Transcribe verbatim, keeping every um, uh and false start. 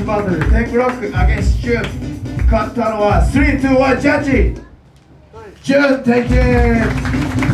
ズバトルテンクロックアゲンストジュン勝ったのはスリーツーワンジャッジジュンテンキュー